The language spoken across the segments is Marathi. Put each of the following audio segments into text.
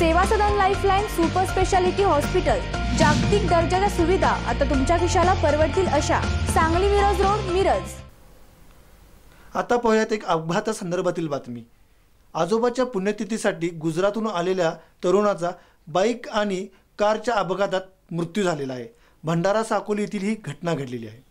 सेवा Sadan lifeline super speciality hospital, जागतिक दर्जाच्या सुविधा आता तुमच्या खिशाला परवडतील अशा. सांगली मिरज रोड, मिरज. आता पाहूयात एक अपघातासंदर्भातील बातमी. आजोबाच्या पुण्यतिथीसाठी गुजरातहून आलेल्या तरुणाचा बाईक आणि कारच्या अपघातात मृत्यू झालेला आहे. भंडारा साकोली येथील ही घटना घडलेली आहे.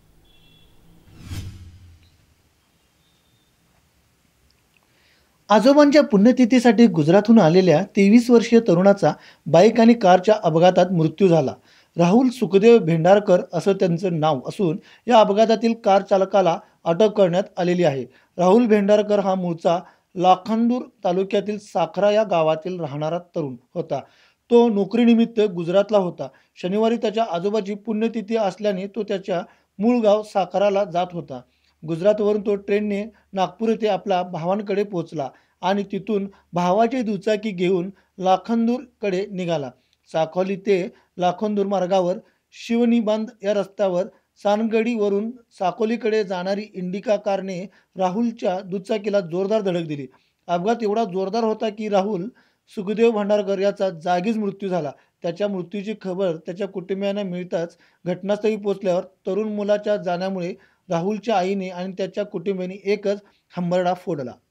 आजोबांच्या पुण्यतिथीसाठी गुजरातहून आलेल्या 23 वर्षीय तरुणाचा बाईक आणि कारच्या अपघातात मृत्यू झाला. राहुल सुखदेव भेंडारकर असं त्यांचं नाव असून या अपघातातील कार चालकाला अटक करण्यात आलेली आहे. राहुल भेंडारकर हा मूळचा लाखांदूर तालुक्यातील साखरा या गावातील राहणारा तरुण होता. तो नोकरीनिमित्त गुजरातला होता. शनिवारी त्याच्या आजोबाची पुण्यतिथी असल्याने तो त्याच्या मूळ गाव साखराला जात होता. गुजरातवरून तो ट्रेनने नागपूर येथे आपल्या भावांकडे पोहोचला आणि तिथून भावाची दुचाकी घेऊन लाखांदूरकडे निघाला. साकोली ते लाखांदूर मार्गावर शिवनीबांध या रस्त्यावर सानगडीवरून साकोलीकडे जाणारी इंडिका कारने राहुलच्या दुचाकीला जोरदार धडक दिली. अपघात एवढा जोरदार होता की राहुल सुखदेव भंडारकर याचा जागीच मृत्यू झाला. त्याच्या मृत्यूची खबर त्याच्या कुटुंबियांना मिळताच घटनास्थळी पोहोचल्यावर तरुण मुलाच्या जाण्यामुळे राहुलच्या आईने आणि त्याच्या कुटुंबियांनी एकच हंबरडा फोडला.